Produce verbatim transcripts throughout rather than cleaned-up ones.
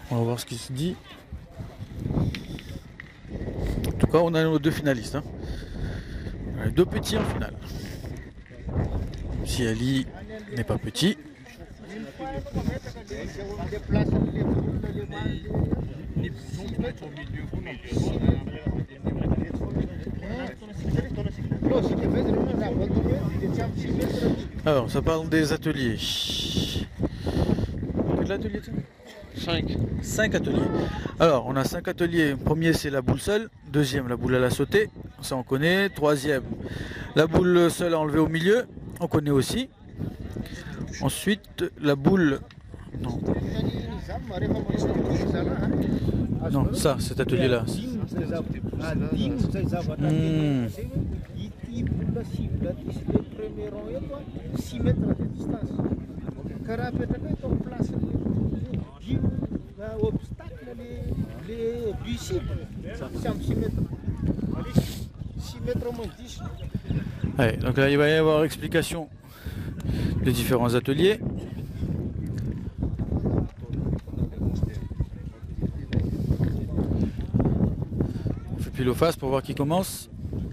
On va voir ce qui se dit. En tout cas, on a nos deux finalistes. Hein. Deux petits en finale. Si Ali n'est pas petit. Alors, ça parle des ateliers. Quel atelier cinq. cinq ateliers. Alors, on a cinq ateliers. Premier, c'est la boule seule. Deuxième, la boule à la sauter. Ça, on connaît. Troisième, la boule seule à enlever au milieu. On connaît aussi. Ensuite, la boule... Non. Non, ça, cet atelier-là. Mmh. Ouais, donc là, il va y avoir explication des différents ateliers. On fait pile ou face pour voir qui commence.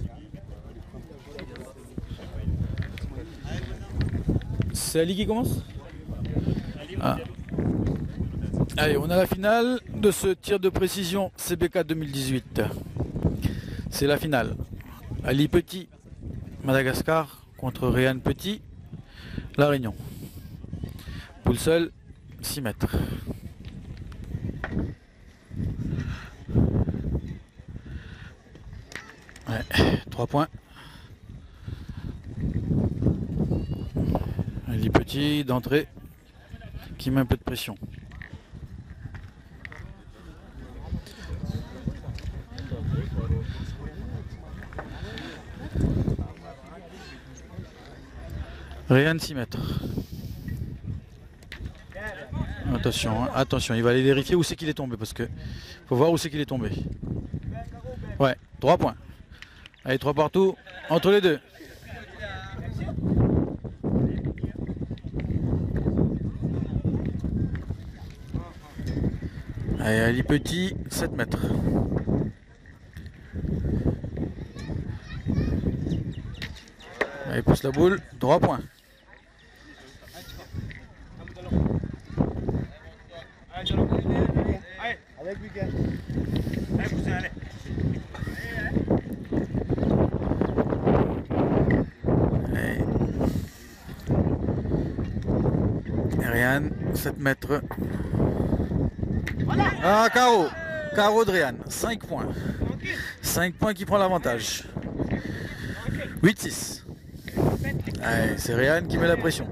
C'est Ali qui commence? Ah. Allez, on a la finale de ce tir de précision C B K deux mille dix-huit. C'est la finale. Ali Petit, Madagascar contre Réan Petit, La Réunion. Boule seule, six mètres. Ouais, trois points. Ali Petit d'entrée qui met un peu de pression. Réan six mètres. Attention, hein, attention, il va aller vérifier où c'est qu'il est tombé parce que faut voir où c'est qu'il est tombé. Ouais, trois points. Allez, trois partout entre les deux. Allez, Ali Petit, sept mètres. Allez, pousse la boule, trois points. Réan, sept mètres. Ah, Caro. Caro de Réan, cinq points. cinq points qui prend l'avantage. huit six. C'est Réan qui met la pression.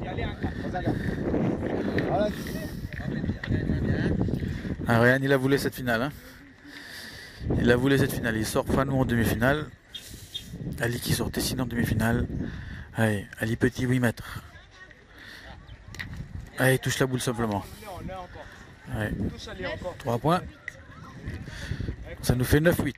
Ah, Réan, il a voulu cette finale. Hein. Il a voulu cette finale. Il sort Fanou en demi-finale. Ali qui sort Tessine en demi-finale. Allez, Ali Petit, huit mètres. Allez, touche la boule simplement. Allez. trois points. Ça nous fait neuf huit.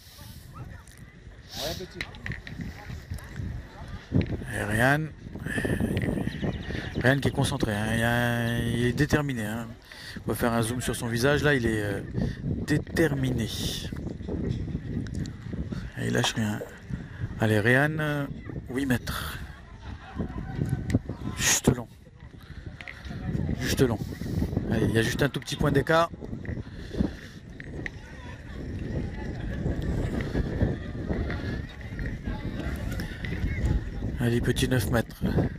Et Réan, Réan qui est concentré, hein. il, a, il est déterminé. Hein. On va faire un zoom sur son visage, là il est euh, déterminé. Et il lâche rien. Allez, Réan, euh, huit mètres. Juste long. Juste long. Allez, il y a juste un tout petit point d'écart. Allez, petit neuf mètres.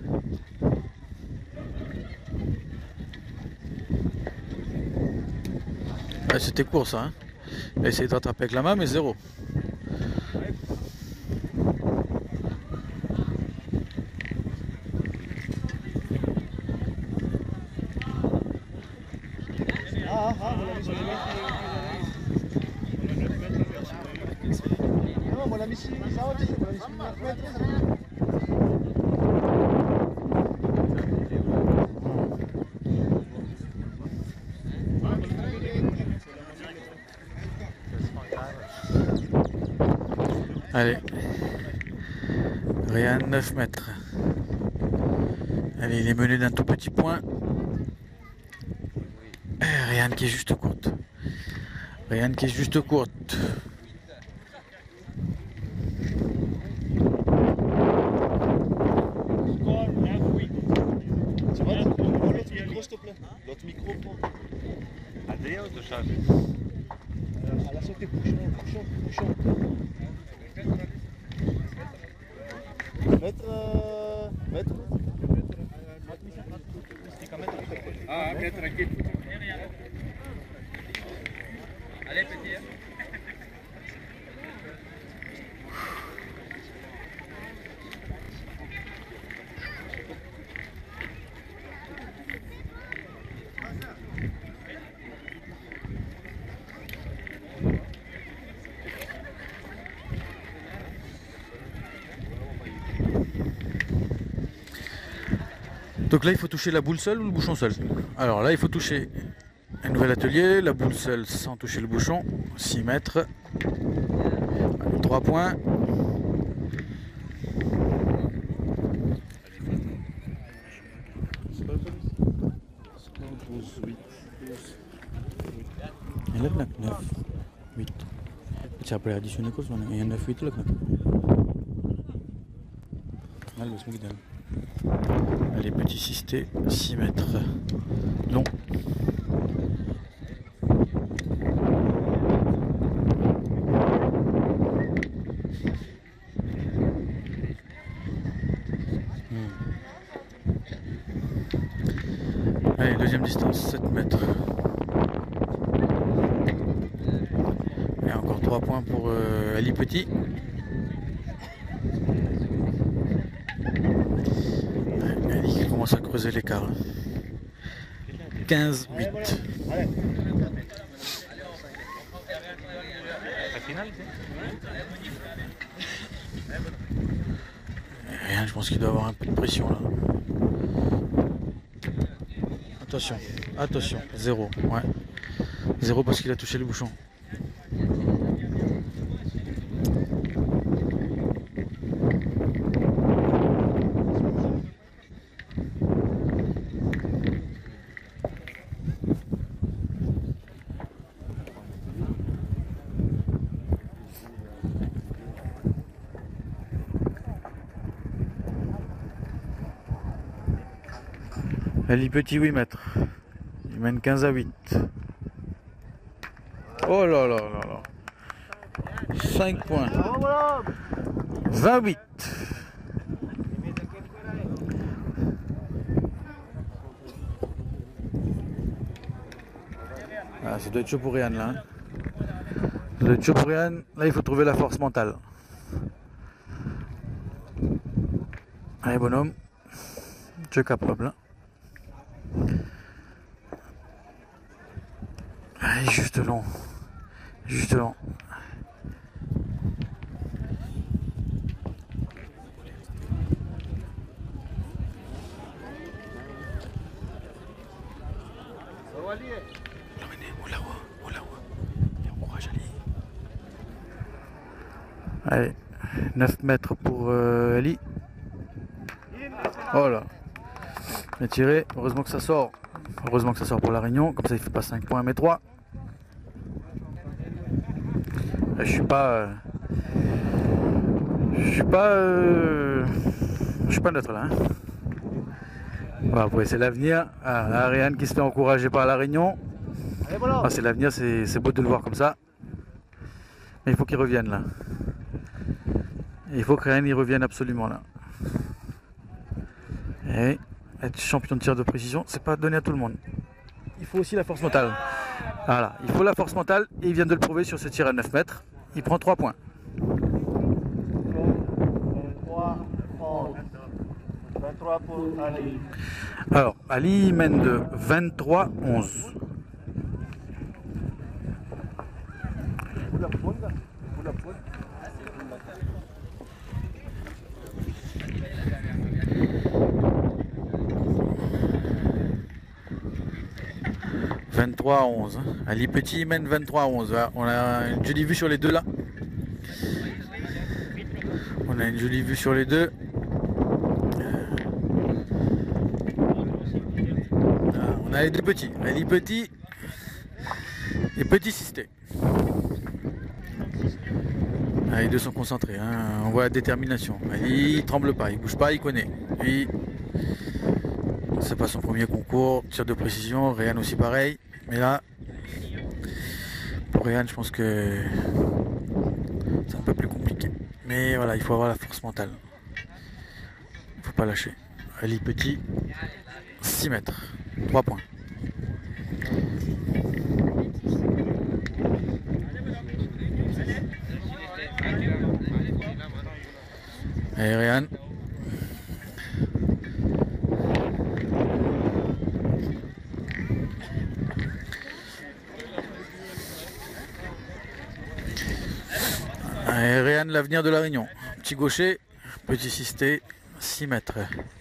Ouais, c'était court ça. Hein. Il a essayé de rattraper avec la main, mais zéro. Allez, Réan neuf mètres. Allez, il est mené d'un tout petit point. Réan Ryan qui est juste courte. Ryan qui est juste courte. Tu vois, prends l'autre micro s'il te plaît. L'autre micro, prends. À D ou de charge? À la sortie, bouchon, bouchon, bouchon. Mettre. Euh, mettre. Ah, ok, tranquille. Allez, petit. Hein. Donc là il faut toucher la boule seule ou le bouchon seul. Alors là il faut toucher un nouvel atelier, la boule seule sans toucher le bouchon, six mètres, trois points. Et là neuf, huit. Tu as appelé additionner quoi? Il y a neuf, huit là. Les petits cistés, six mètres long. Hmm. Allez, deuxième distance, sept mètres. Et encore trois points pour euh, Ali Petit. Ali qui commence à creuser l'écart. quinze huit. Rien, je pense qu'il doit avoir un peu de pression là. Attention, attention, zéro, ouais. Zéro parce qu'il a touché le bouchon. Ali Petit huit mètres. Il mène quinze à huit. Oh là là là là. cinq points. vingt-huit. Ah, ça doit être chaud pour Ryan là. Hein. Ça doit être chaud pour Ryan. Là il faut trouver la force mentale. Allez bonhomme. Tu es capable. Hein. Allez, juste long. Juste long. Allez, neuf mètres pour euh, Ali. Oh là. Bien tiré, heureusement que ça sort. Heureusement que ça sort pour la Réunion, comme ça il fait pas cinq points mais trois. Je suis pas euh, je suis pas euh, je suis pas neutre là hein. Voilà, après c'est l'avenir. Ah, la Ariane qui se fait encourager par la Réunion. Ah, c'est l'avenir, c'est beau de le voir comme ça. Mais il faut qu'il revienne là. Et il faut que Ryan y revienne absolument là. Et être champion de tir de précision, c'est pas donné à tout le monde. Il faut aussi la force mentale. Voilà, il faut la force mentale et il vient de le prouver sur ce tir à neuf mètres. Il prend trois points. Alors, Ali mène de vingt-trois onze. vingt-trois à onze. Ali Petit mène vingt-trois à onze. On a une jolie vue sur les deux là. On a une jolie vue sur les deux. On a les deux petits. Ali Petit Et petit Sisté. Ah, les deux sont concentrés, hein. On voit la détermination. Il ne tremble pas, il ne bouge pas, il connaît. Lui, c'est pas son premier concours, tir de précision, Ryan aussi pareil. Mais là, pour Ryan, je pense que c'est un peu plus compliqué. Mais voilà, il faut avoir la force mentale. Il ne faut pas lâcher. Ali Petit, six mètres, trois points. Allez Ryan. Allez Ryan, l'avenir de la Réunion. Petit gaucher, petit Sisté, six mètres.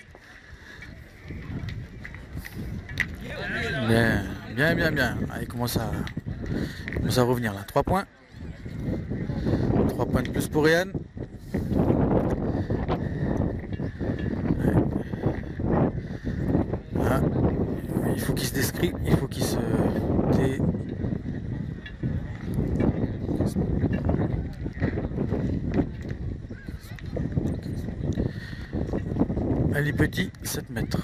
Bien, bien, bien, bien. Allez, commence à, commence à revenir là. trois points. trois points de plus pour Ryan. Ah, il faut qu'il se décrit, il faut qu'il se dé... Ali Petit, sept mètres.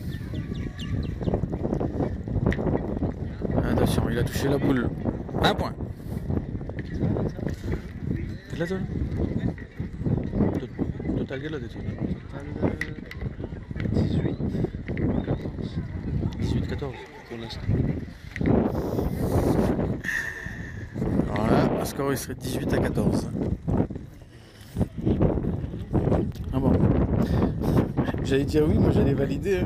Attention, il a touché la boule. Un point. C'est là, toi? Total, quel est dix-huit. dix-huit quatorze. Pour l'instant. Voilà, le score il serait dix-huit à quatorze. Ah bon. J'allais dire oui, moi j'allais valider.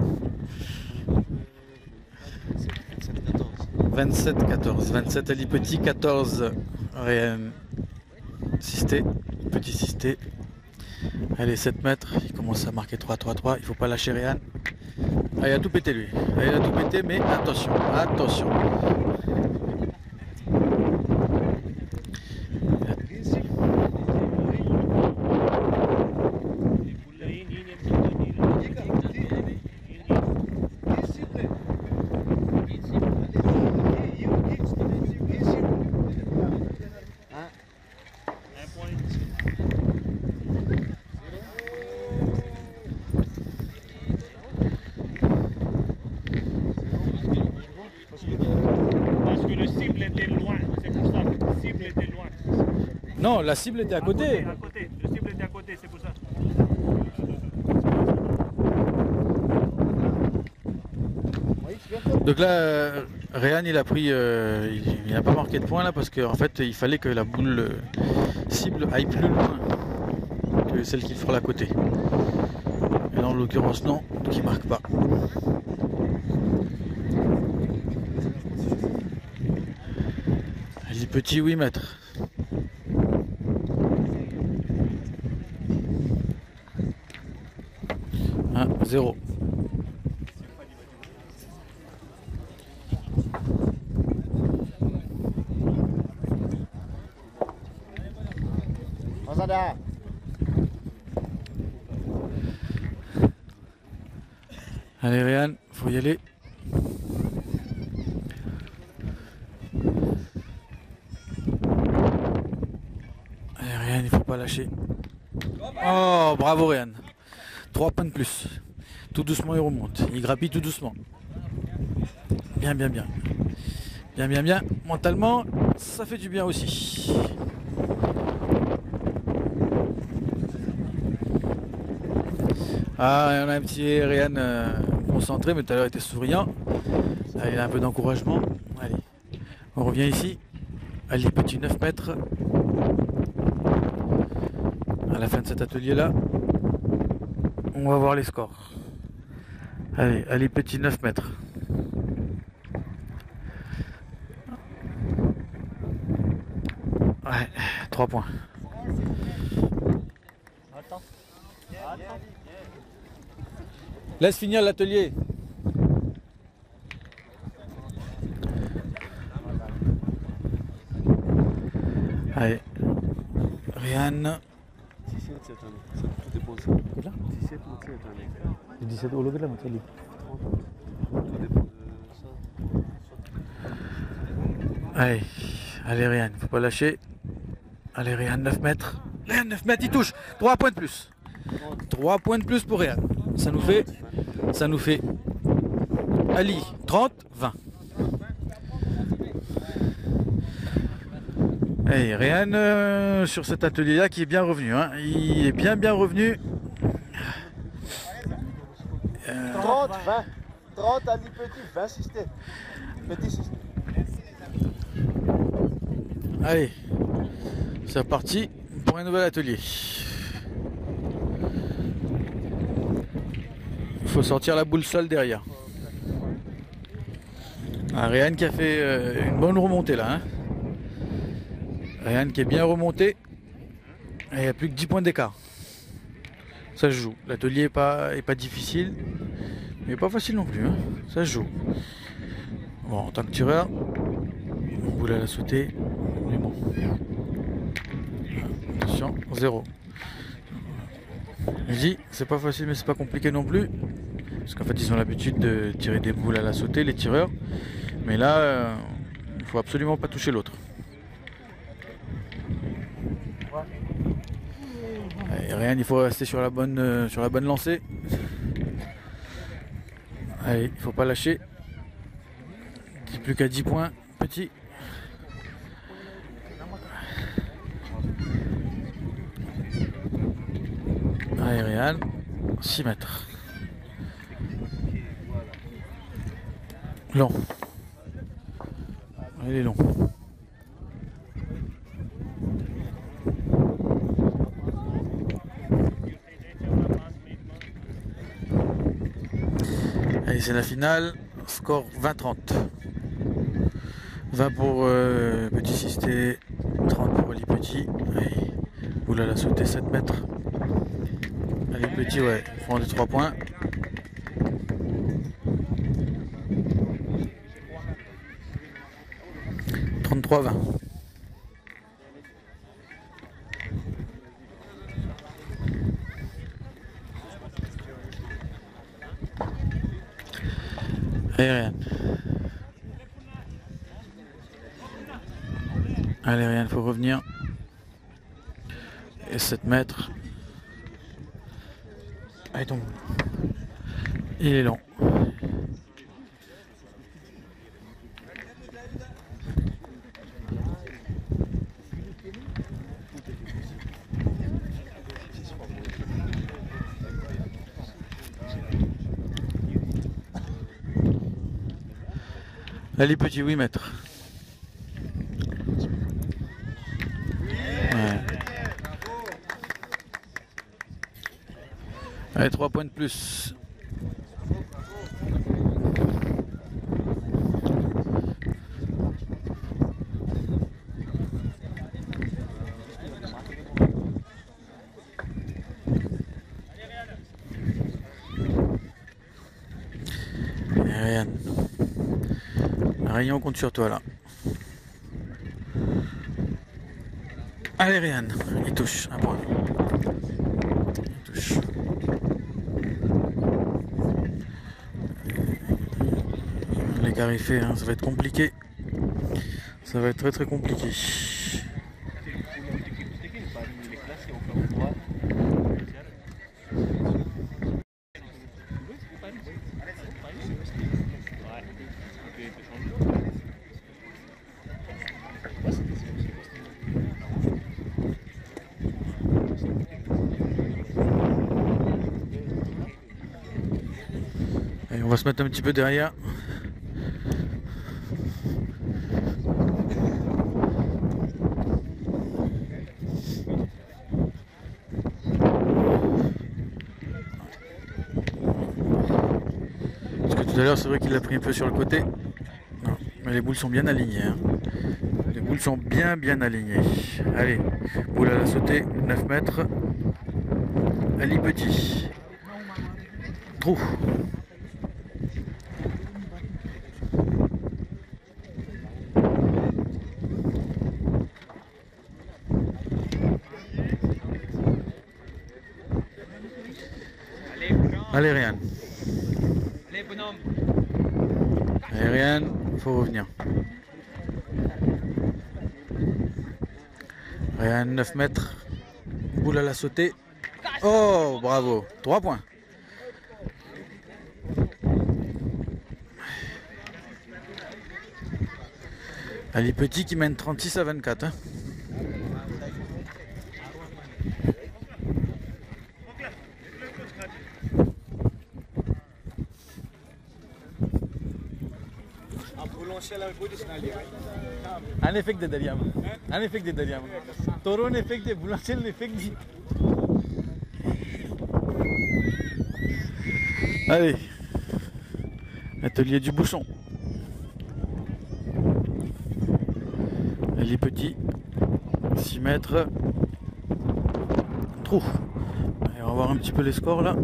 vingt-sept quatorze. vingt-sept Ali Petit, quatorze Ryan Sisté. Petit Sisté. Allez, sept mètres. Il commence à marquer trois trois trois. Il ne faut pas lâcher Ryan. Ah, il a tout pété lui. Ah, il a tout pété, mais attention, attention. Non, la cible était à côté. À côté, le cible était à côté, c'est pour ça. Donc là, euh, Ryan il a pris, euh, il n'a pas marqué de point là parce qu'en fait il fallait que la boule euh, cible aille plus loin que celle qu'il frôle à côté. Et là en l'occurrence non, donc il marque pas. Ali Petit huit mètres. un zéro. Rosada. Allez Ryan, faut y aller. Allez Ryan, il faut pas lâcher. Oh, bravo Ryan. trois points de plus. Tout doucement il remonte. Il grappille tout doucement. Bien, bien, bien. Bien, bien, bien. Mentalement, ça fait du bien aussi. Ah, on a un petit Ryan euh, concentré, mais tout à l'heure il était souriant. Là, il a un peu d'encouragement. Allez, on revient ici. Ali Petit neuf mètres. À la fin de cet atelier-là, on va voir les scores. Allez, Ali Petit neuf mètres. Ouais, trois points. Attends. Attends. Laisse finir l'atelier. Allez, Ryan. dix-sept cette année. Ça tout dépend de ça. Là dix-sept ou cette année. dix-sept au logo de la montée. Tout dépend de ça. Allez, allez Ryan, faut pas lâcher. Allez Ryan, neuf mètres. Ryan, neuf mètres, il touche. trois points de plus. trois points de plus pour Ryan. Ça nous fait, ça nous fait Ali, trente, vingt. Allez, Ryan euh, sur cet atelier-là qui est bien revenu. Hein. Il est bien bien revenu. Euh... trente, vingt. trente Ali petit, vingt système. Petit système. Allez, c'est reparti pour un nouvel atelier. Il faut sortir la boule seule derrière. Ah, Ryan qui a fait euh, une bonne remontée là. Hein. Ryan qui est bien remonté. Et il n'y a plus que dix points d'écart. Ça se joue. L'atelier n'est pas, est pas difficile. Mais pas facile non plus. Hein. Ça se joue. Bon, en tant que tireur, boule à la sauter. Mais bon. Attention, zéro. Je dis, c'est pas facile mais c'est pas compliqué non plus. Parce qu'en fait ils ont l'habitude de tirer des boules à la sautée, les tireurs. Mais là, euh, il faut absolument pas toucher l'autre. Rien, il faut rester sur la bonne, euh, sur la bonne lancée. Allez, il faut pas lâcher. Plus qu'à dix points, petit. Allez, Ryan, six mètres. Long. Il est long. Allez, c'est la finale. Score vingt trente. vingt pour euh, Petit Sisté, trente pour Ali Petit. Allez, boule à la sauter, sept mètres. Ali Petit, ouais, ils font des trois points. trente-trois vingt. Allez, Ryan. Allez, Ryan, il faut revenir. Et sept mètres. Allez, tombe. Il est long. Allez, petit, huit mètres. Ouais. Allez, trois points de plus. Ryan. Ryan, on compte sur toi là. Allez, Ryan, il touche un point. Il touche. L'écart est fait, hein, ça va être compliqué. Ça va être très très compliqué. Allez, on va se mettre un petit peu derrière. Parce que tout à l'heure c'est vrai qu'il l'a pris un peu sur le côté. Non, mais les boules sont bien alignées. Hein. Les boules sont bien bien alignées. Allez, boule à la sauter, neuf mètres. Ali Petit. Trou. Allez, Ryan. Allez, bonhomme. Allez, Ryan, il faut revenir. Réan neuf mètres. Boule à la sautée. Oh, bravo. trois points. Ali Petit qui mène trente-six à vingt-quatre. Hein. Un effet de derrière. Un effet de derrière. Taureau un effet de boulanger un effet de. Allez. Atelier du bouchon. Ali Petit. six mètres. Trou. Allez, on va voir un petit peu les scores là.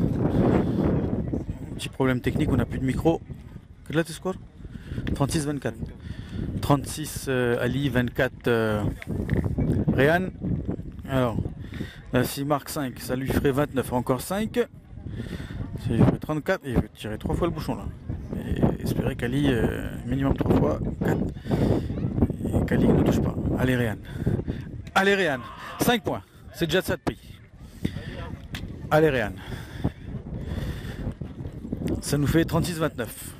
Un petit problème technique, on n'a plus de micro. Quel est le score? trente-six vingt-quatre. trente-six euh, Ali, vingt-quatre euh, Réan. Alors, là, s'il marque cinq, ça lui ferait vingt-neuf, encore cinq. S'il fait trente-quatre, il veut tirer trois fois le bouchon là. Et espérer qu'Ali, euh, minimum trois fois, quatre. Et qu'Ali ne touche pas. Allez Réan. Allez Réan. cinq points. C'est déjà ça de prix. Allez Réan. Ça nous fait trente-six vingt-neuf.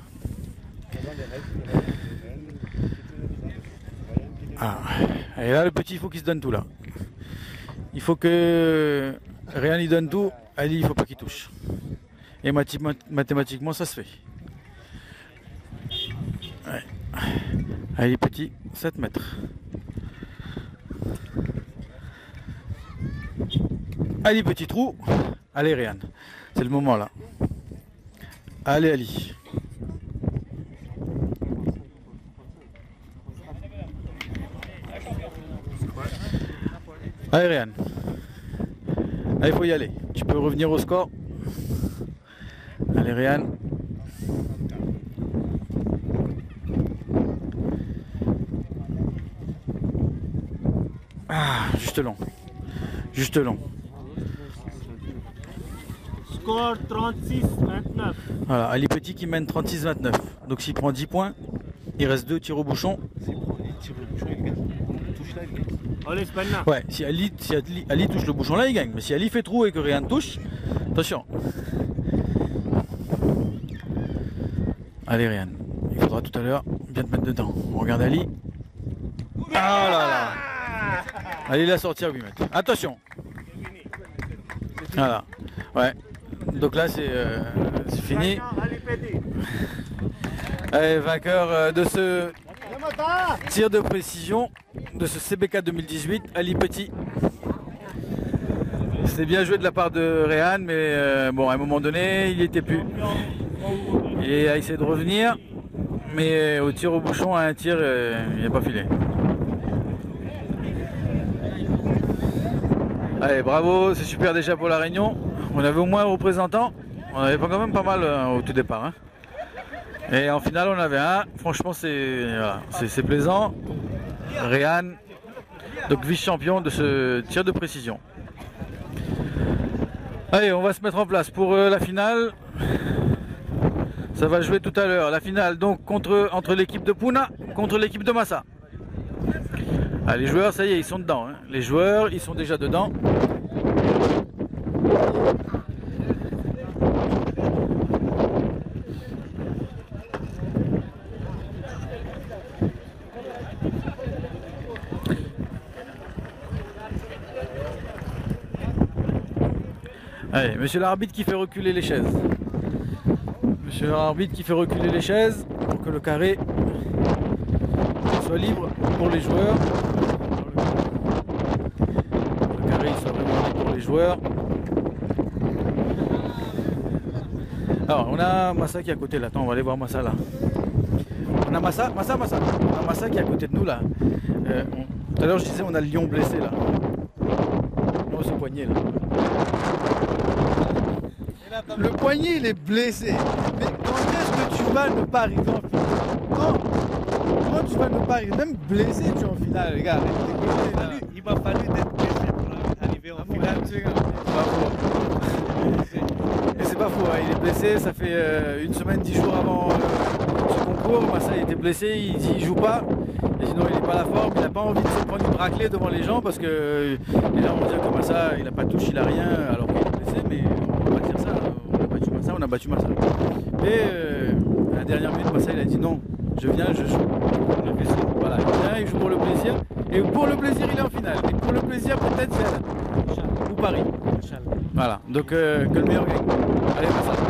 Ah. Et là le petit il faut qu'il se donne tout là. Il faut que Réan il donne tout, Ali il faut pas qu'il touche. Et mathématiquement ça se fait. Ouais. Ali Petit, sept mètres. Ali Petit trou. Allez Réan. C'est le moment là. Allez Ali. Allez Réan. Allez, il faut y aller. Tu peux revenir au score. Allez Réan. Ah, juste long. Juste long. Score trente-six vingt-neuf. Voilà, Ali Petit qui mène trente-six vingt-neuf. Donc s'il prend dix points, il reste deux tirs au bouchon. Allez, c'est maintenant. Ouais, si Ali, si Ali, Ali touche le bouchon là, il gagne. Mais si Ali fait trou et que rien ne touche, attention. Allez Réan, il faudra tout à l'heure bien te mettre dedans. On regarde Ali. Ah là là. Allez la sortir huit mètres. Attention. Voilà. Ouais. Donc là c'est euh, fini. Allez, vainqueur euh, de ce tir de précision de ce C B K deux mille dix-huit, Ali Petit. C'était bien joué de la part de Réan, mais euh, bon, à un moment donné, il n'y était plus. Il a essayé de revenir, mais au tir au bouchon, à un tir, euh, il n'a pas filé. Allez, bravo, c'est super déjà pour la Réunion. On avait au moins un représentant. On avait quand même pas mal euh, au tout départ. Hein. Et en finale, on avait un. Franchement, c'est voilà, c'est plaisant. Réan, donc vice-champion de ce tir de précision. Allez, on va se mettre en place pour euh, la finale. Ça va jouer tout à l'heure. La finale donc contre, entre l'équipe de Puna contre l'équipe de Massa. Ah, les joueurs, ça y est, ils sont dedans. Hein. Les joueurs, ils sont déjà dedans. Allez, monsieur l'arbitre qui fait reculer les chaises. Monsieur l'arbitre qui fait reculer les chaises pour que le carré soit libre pour les joueurs. Le carré soit vraiment libre pour les joueurs. Alors, on a Massa qui est à côté là. Attends, on va aller voir Massa là. On a Massa, Massa, Massa. On a Massa qui est à côté de nous là. Euh, on... Tout à l'heure, je disais, on a le lion blessé là. Non, ce poignet là. Le poignet il est blessé. Mais quand est-ce que tu vas ne pas arriver en finale? Quand, quand tu vas ne pas arriver, même blessé tu es en finale, les gars. Il m'a fallu d'être blessé pour arriver en finale. C'est pas faux. Et c'est pas faux, hein. Il est blessé, ça fait euh, une semaine, dix jours avant euh, ce concours. Massa il était blessé, il, il joue pas. Et sinon, il n'est pas à la forme, il n'a pas envie de se prendre une raclée devant les gens parce que les gens vont dire comment ça, il n'a pas de touche, il n'a rien, alors qu'il est blessé, mais on va pas dire ça. On a battu Massa, on a battu Massa. Et euh, à la dernière minute, Massa, il a dit non, je viens, je joue. Voilà, il vient, il joue pour le plaisir. Et pour le plaisir, il est en finale. Et pour le plaisir, peut-être c'est ou Paris. Voilà, donc euh, que le meilleur gagne. Allez, Massa.